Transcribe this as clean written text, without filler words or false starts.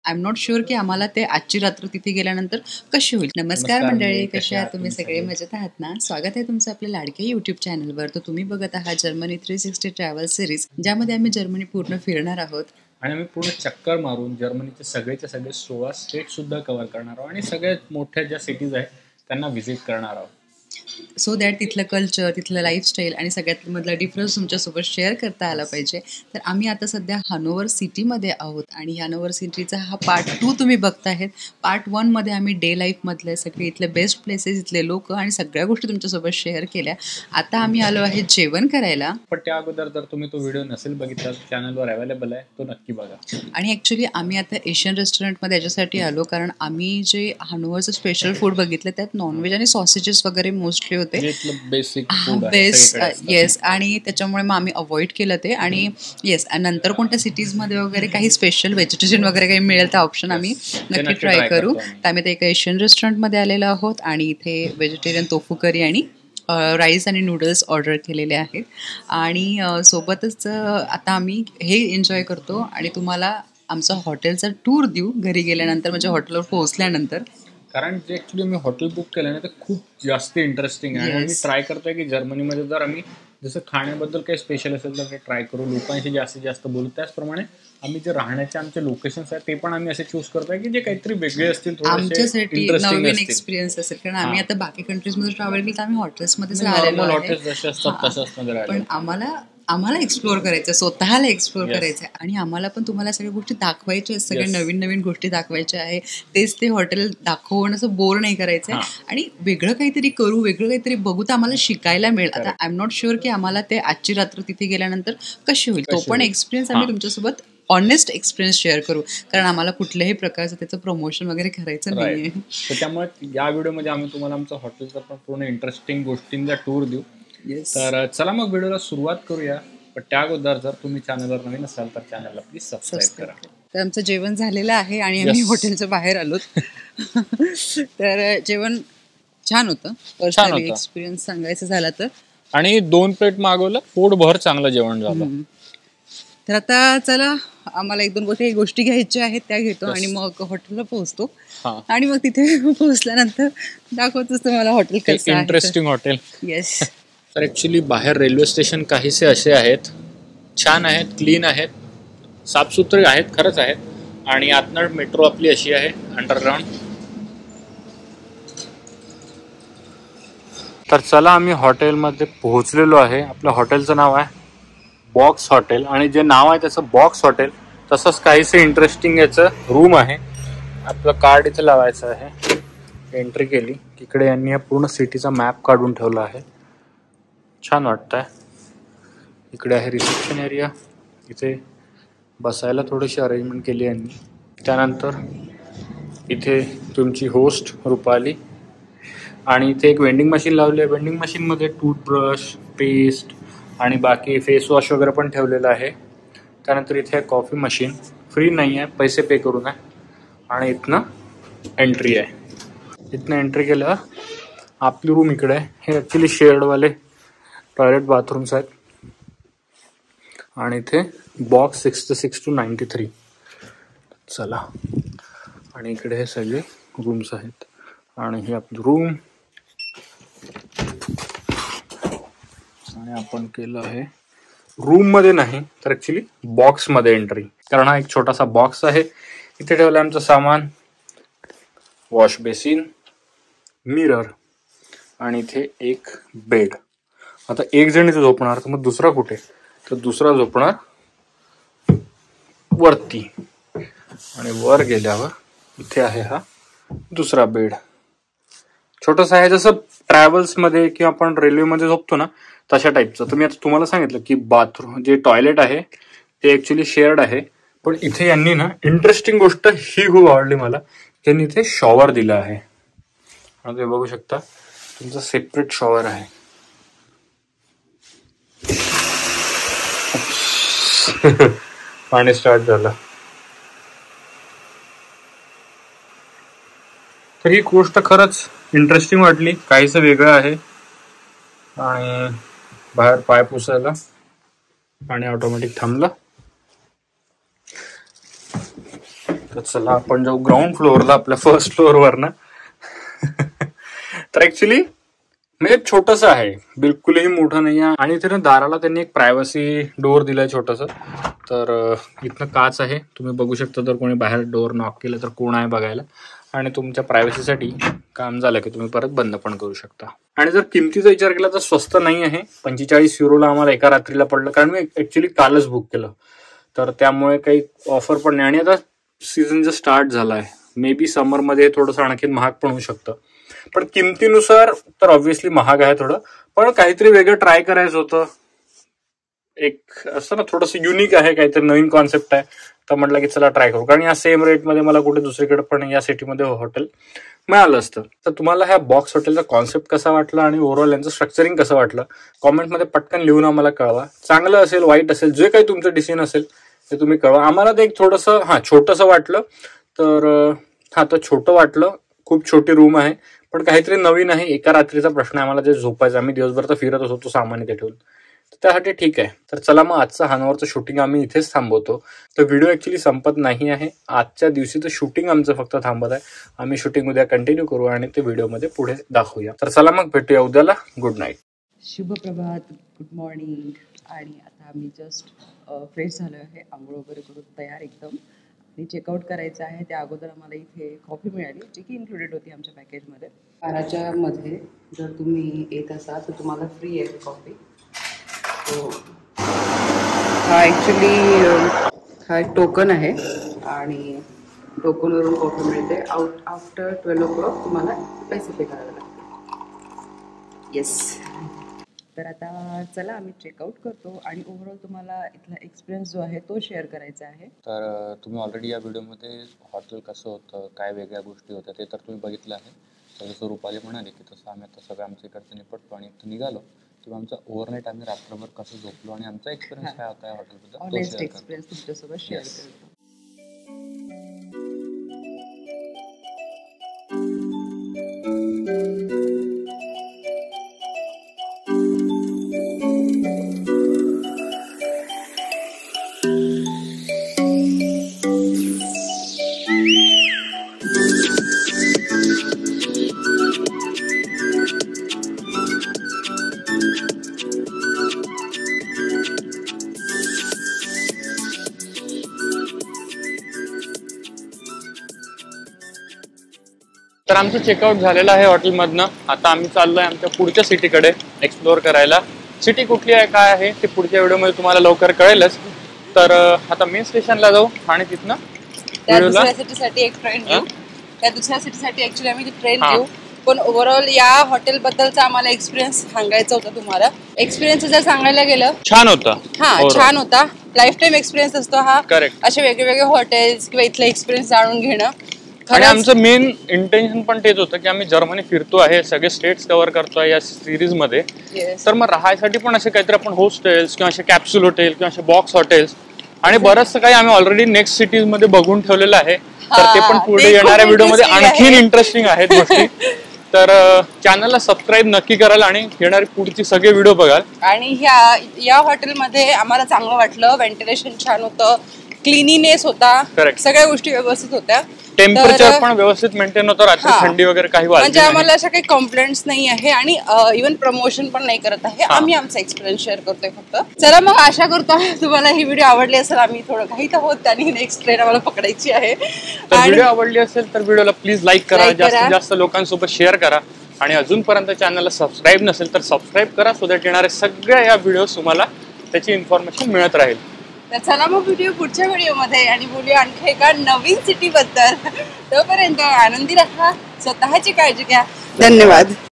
I am not sure की आम्हाला ते आजची रात्र तिथे गेल्यानंतर कशी होईल. नमस्कार मंडळी, कसे आहात तुम्ही सगळे? मजेत आहात ना? स्वागत आहे तुमचं आपल्या लाडक्या युट्यूब चॅनलवर. तर तुम्ही बघत आहात जर्मनी 360 ट्रॅव्हल सिरीज, ज्यामध्ये आम्ही जर्मनी पूर्ण फिरणार आहोत आणि आम्ही पूर्ण चक्कर मारून जर्मनीचे सगळेचे सगळे 16 स्टेट सुद्धा कव्हर करणार आहोत आणि सगळ्यात मोठ्या ज्या सिटीज आहेत त्यांना व्हिजिट करणार आहोत. सो दॅट तिथलं कल्चर, तिथलं लाईफस्टाईल आणि सगळ्यात मधला डिफरन्स तुमच्यासोबत शेअर करता आला पाहिजे. तर आम्ही आता सध्या हॅनोव्हर सिटीमध्ये आहोत आणि हॅनोव्हर सिटीचा हा पार्ट 2 तुम्ही बघताहेत. पार्ट 1 मध्ये आम्ही डे लाईफमधले सगळे इथले बेस्ट प्लेसेस, इथले लोक आणि सगळ्या गोष्टी तुमच्यासोबत शेअर केल्या. आता आम्ही आलो आहे जेवण करायला. पण त्या अगोदर जर तुम्ही तो व्हिडिओ नसेल बघितला, चॅनलवर अवेलेबल आहे, तो नक्की बघा. आणि ॲक्च्युली आम्ही आता एशियन रेस्टॉरंटमध्ये याच्यासाठी आलो कारण आम्ही जे हॅनोव्हरचं स्पेशल फूड बघितलं त्यात नॉनव्हेज आणि सॉसेजेस वगैरे मोस्टली होते. बेसिक येस, आणि त्याच्यामुळे मग आम्ही अवॉइड केलं ते. आणि येस, नंतर कोणत्या सिटीजमध्ये वगैरे काही स्पेशल व्हेजिटेरियन वगैरे काही मिळेल तर ऑप्शन आम्ही नक्की ट्राय करू. तर आम्ही ते एका एशियन रेस्टॉरंटमध्ये आलेलो आहोत आणि इथे व्हेजिटेरियन तोफू करी आणि राईस आणि नूडल्स ऑर्डर केलेले आहेत. आणि सोबतच आता आम्ही हे एन्जॉय करतो आणि तुम्हाला आमचा हॉटेलचा टूर देऊ घरी गेल्यानंतर, म्हणजे हॉटेलवर पोहोचल्यानंतर. कारण जे ॲक्च्युली आम्ही हॉटेल बुक केलं ना ते खूप जास्त इंटरेस्टिंग आहे. आणि आम्ही ट्राय करतोय की जर्मनीमध्ये जर आम्ही जसं खाण्याबद्दल काही स्पेशल असेल तर ते ट्राय करू, लोकांशी जास्तीत जास्त बोलू. त्याचप्रमाणे आम्ही जे राहण्याचे आमचे लोकेशन्स आहेत ते पण आम्ही असे चूज करतोय की जे काहीतरी वेगळे असतील, आमच्यासाठी नवीन एक्सपिरियन्स असेल. कारण आम्ही आता बाकी कंट्रीजमध्ये ट्रॅव्हल केलं तर आम्ही हॉटेल्समध्येच राहिलेलो आहे. पण आम्हाला एक्सप्लोअर करायचं, स्वतःला एक्सप्लोअर करायचं आहे. आणि आम्हाला पण तुम्हाला सगळ्या गोष्टी दाखवायच्या आहेत, सगळ्या नवीन नवीन गोष्टी दाखवायच्या आहे. तेच ते हॉटेल दाखवून असं बोर नाही करायचं आहे आणि वेगळं काहीतरी करू, वेगळं काहीतरी बघू तर आम्हाला शिकायला मिळेल. आता आय एम नॉट शुअर की आम्हाला ते आजची रात्र तिथे गेल्यानंतर कशी होईल. तो पण एक्सपिरियन्स आम्ही तुमच्यासोबत ऑनेस्ट एक्सपिरियन्स शेअर करू, कारण आम्हाला कुठल्याही प्रकारचं त्याचं प्रमोशन वगैरे करायचं नाहीये. तर त्यामुळे या व्हिडिओमध्ये आम्ही तुम्हाला आमचं हॉटेलचा पण पूर्ण इंटरेस्टिंग गोष्टींचा टूर देऊ. तर चला मग व्हिडिओला सुरुवात करूया. पण त्या अगोदर जर तुम्ही चॅनलवर नवीन असाल तर चॅनलला प्लीज सबस्क्राईब करा. तर आमचं जेवण झालेलं आहे आणि आम्ही हॉटेलच्या बाहेर आलो. तर जेवण छान होतं. पर्सनली एक्सपिरियन्स सांगायचं झाला तर. आणि 2 प्लेट मागवलं, पोटभर चांगलं जेवण झालं. तर आता चला, आम्हाला 1-2 गोष्टी घ्यायच्या आहेत त्या घेतो आणि मग हॉटेलला पोहोचतो. आणि मग तिथे पोहोचल्यानंतर दाखवतोच तुम्हाला हॉटेल कसं आहे. Interesting hotel. येस. तर ॲक्च्युली बाहेर रेल्वे स्टेशन काहीसे असे आहेत, छान आहेत, क्लीन आहेत, साफसुथरे आहेत, खरंच आहेत. आणि आतनं मेट्रो आपली अशी आहे अंडरग्राऊंड. तर चला, आम्ही हॉटेलमध्ये पोहोचलेलो आहे. आपल्या हॉटेलचं नाव आहे बॉक्स हॉटेल आणि जे नाव आहे त्याचं बॉक्स हॉटेल, तसंच काहीसे इंटरेस्टिंग याचं रूम आहे. आपलं कार्ड इथे लावायचं आहे. एंट्री केली इकडे यांनी या पूर्ण सिटीचा मॅप काढून ठेवला आहे. छान वाटतंय. इकडे आहे रिसेप्शन एरिया, इथे बसायला थोडीशी अरेंजमेंट केली यांनी. त्यानंतर इथे तुमची होस्ट रुपाली आणि इथे एक वेंडिंग मशीन लावली आहे. वेंडिंग मशीनमध्ये टूथब्रश, पेस्ट आणि बाकी फेस वॉश वगैरे पण ठेवलेलं आहे. त्यानंतर इथे कॉफी मशीन, फ्री नाही आहे, पैसे पे करून आहे. आणि इथनं एंट्री आहे. इथनं एंट्री केल्यावर आपली रूम इकडे आहे. हे ॲक्च्युली शेअर्डवाले टॉयलेट बाथरूम्स आहेत. आणि इथे बॉक्स 66 to 93. चला, आणि इकडे हे सगळे रूम्स आहेत. आणि ही आपली रूम. आणि आपण केलं आहे रूममध्ये नाही तर ॲक्च्युली बॉक्समध्ये एंट्री, कारण हा एक छोटासा बॉक्स आहे. इथे ठेवलं आमचं सामान, वॉश बेसिन, मिरर आणि इथे एक बेड. आता एक जण इथे झोपणार तर मग दुसरा कुठे, तर दुसरा झोपणार वरती. आणि वर गेल्यावर इथे आहे हा दुसरा बेड, छोटासा आहे, जसं ट्रॅव्हल्समध्ये किंवा आपण रेल्वेमध्ये झोपतो ना तशा टाईपचं. तर मी आता तुम्हाला सांगितलं की बाथरूम जे टॉयलेट आहे ते ॲक्च्युली शेअर्ड आहे. पण इथे यांनी ना इंटरेस्टिंग गोष्ट ही खूप आवडली मला, त्यांनी इथे शॉवर दिला आहे. तुम्ही बघू शकता तुमचं सेपरेट शॉवर आहे. पाणी स्टार्ट झालं. तर ही गोष्ट खरंच इंटरेस्टिंग वाटली, काहीसं वेगळं आहे. आणि बाहेर पाय पुसायला आणि ऑटोमॅटिक थांबलं. तर तर चला आपण जाऊ ग्राउंड फ्लोअरला, आपल्या फर्स्ट फ्लोअरवर ना. तर ऍक्च्युली म्हणजे छोटस आहे, बिलकुलही मोठं नाही आहे. आणि इथे ना दाराला त्यांनी एक प्रायव्हसी डोअर दिलाय छोटस. तर इथनं काच आहे, तुम्ही बघू शकता. जर कोणी बाहेर डोअर नॉक केलं तर कोण आहे बघायला. आणि तुमच्या प्रायव्हसीसाठी काम झालं की तुम्ही परत बंद पण करू शकता. आणि जर किमतीचा विचार केला तर स्वस्त नाही आहे. 45 युरोला आम्हाला एका रात्रीला पडलं, कारण मी ऍक्च्युली कालच बुक केलं. तर त्यामुळे काही ऑफर पण नाही. आणि आता सीझन जर स्टार्ट झालाय, मे बी समरमध्ये थोडंसं आणखी महाग पण होऊ शकतं. पण किमतीनुसार तर ऑब्व्हियसली महाग आहे थोडं. पण काहीतरी वेगळं ट्राय करायचं होतं. एक असं ना थोडंसं युनिक आहे, काहीतरी नवीन कॉन्सेप्ट आहे. तर म्हटलं की चला ट्राय करू. कारण या सेम रेटमध्ये मला कुठे दुसरीकडे पण या सिटीमध्ये हॉटेल मिळालं असतं. तर तुम्हाला ह्या बॉक्स हॉटेलचा कॉन्सेप्ट कसा वाटला आणि ओव्हरऑल यांचं स्ट्रक्चरिंग कसं वाटलं, कॉमेंटमध्ये पटकन लिहून आम्हाला कळवा. चांगलं असेल, वाईट असेल, जे काही तुमचं डिसिजन असेल ते तुम्ही कळवा आम्हाला. ते एक थोडंसं छोटंसं वाटलं. तर तर छोटं वाटलं, खूप छोटी रूम आहे पण काहीतरी नवीन आहे. एका रात्रीचा प्रश्न आहे आम्हाला, जे झोपायचं. आम्ही दिवसभर तर फिरत असतो सामान इथे ठेवून, त्यासाठी ठीक आहे. तर चला मग आजचं हानोवरचं शूटिंग आम्ही इथेच थांबवतो. तर व्हिडिओ ऍक्च्युली संपत नाही आहे. आजच्या दिवशीचं शूटिंग आमचं फक्त थांबत आहे. आम्ही शूटिंग उद्या कंटिन्यू करू आणि ते व्हिडिओमध्ये पुढे दाखवूया. तर चला मग भेटूया उद्याला. Good night. शुभ प्रभात, गुड मॉर्निंग. आणि आता आम्ही जस्ट फ्रेश झालो आहे, आंघोळ वगैरे करून तयार एकदम. आणि चेकआउट करायचं आहे. त्या अगोदर आम्हाला इथे कॉफी मिळाली, जी की इन्क्लुडेड होती आमच्या पॅकेजमध्ये. 12च्या मध्ये जर तुम्ही येत असाल तर तुम्हाला फ्री आहे कॉफी. हा ॲक्च्युली हा एक टोकन आहे आणि टोकनवरून कॉफी मिळते. आफ्टर 12 o'clock तुम्हाला पैसे पे करावे लागते. येस. तर आता चला आम्ही चेकआउट करतो आणि ओव्हरऑल तुम्हाला इथला एक्सपिरियन्स जो आहे तो शेअर करायचा आहे. तर तुम्ही ऑलरेडी या व्हिडिओमध्ये हॉटेल कसं होतं, काय वेगळ्या गोष्टी होत्या ते तर तुम्ही बघितलं आहे. तर जसं रुपाली म्हणाले की तसं आम्ही आता सगळं आमच्या इकडचं निपटतो आणि इथं निघालो किंवा आमचा ओव्हरनाईट आम्ही रात्रभर कसं झोपलो आणि आमचा एक्सपिरियन्स काय होता या हॉटेलबद्दल ऑनेस्ट एक्सपिरियन्स तुमच्यासोबत शेअर करतो. तर आमचं चेकआउट झालेलं आहे हॉटेलमधनं. आता आम्ही चाललोय आमच्या पुढच्या सिटीकडे एक्सप्लोअर करायला. सिटी कुठली आहे, काय आहे ते पुढच्या व्हिडिओमध्ये तुम्हाला लवकर कळेलच. तर आता मेन स्टेशनला जाऊ आणि तिथनं दुसऱ्या सिटीसाठी एक ट्रेन घेऊ. त्या दुसऱ्या सिटीसाठी ऍक्च्युली आम्ही ट्रेन घेऊ. पण ओव्हरऑल या हॉटेल बद्दलचा आम्हाला एक्सपिरियन्स सांगायचा होता तुम्हाला. एक्सपिरियन्स जर सांगायला गेलं छान होता. छान होता. लाईफ टाईम एक्सपिरियन्स असतो हा. करेक्ट. असे वेगवेगळे हॉटेल्स किंवा इथले एक्सपिरियन्स जाणून घेणं. आणि आमचं मेन इंटेन्शन पण तेच होतं की आम्ही जर्मनी फिरतो आहे, सगळे स्टेट्स कव्हर करतोय या सिरीज मध्ये. तर मग राहायसाठी पण असे काहीतरी आपण होस्टेल्स किंवा असे कॅप्सूल हॉटेल किंवा असे बॉक्स हॉटेल्स आणि बरंचसं काही आम्ही ऑलरेडी नेक्स्ट सिटीज मध्ये बघून ठेवलेलं आहे. तर ते पण पुढे येणाऱ्या व्हिडिओमध्ये आणखीन इंटरेस्टिंग आहेत गोष्टी. तर चॅनलला सबस्क्राईब नक्की कराल आणि येणारी पुढची सगळे व्हिडिओ बघाल. आणि या हॉटेलमध्ये आम्हाला चांगलं वाटलं. व्हेंटिलेशन छान होतं, क्लिनिनेस होता, सगळ्या गोष्टी व्यवस्थित होत्या. टेम्परेचर पण व्यवस्थित मेंटेन होतं. रात्री थंडी वगैरे काही म्हणजे आम्हाला अशा काही कंप्लेंट्स नाही आहे आणि इव्हन प्रमोशन पण नाही करत आहे. आम्ही आमचा एक्सपिरियन्स शेअर करतोय फक्त. चला मग आशा करतो तुम्हाला ही व्हिडिओ आवडली असेल. आम्ही थोडं काही तर होत आणि नेक्स्ट ट्रेन आम्हाला पकडायची आहे. व्हिडिओ आवडली असेल तर व्हिडिओला प्लीज लाईक करा, जास्तीत जास्त लोकांसोबत शेअर करा आणि अजूनपर्यंत चॅनलला सबस्क्राईब नसेल तर सबस्क्राईब करा, सो दॅट येणाऱ्या सगळ्या या व्हिडिओ तुम्हाला त्याची इन्फॉर्मेशन मिळत राहील. तर चला मग व्हिडिओ पुढच्या व्हिडिओमध्ये आणि बोलूया आणखी एका नवीन सिटी बद्दल. तोपर्यंत आनंदी राहा, स्वतःची काळजी घ्या. धन्यवाद.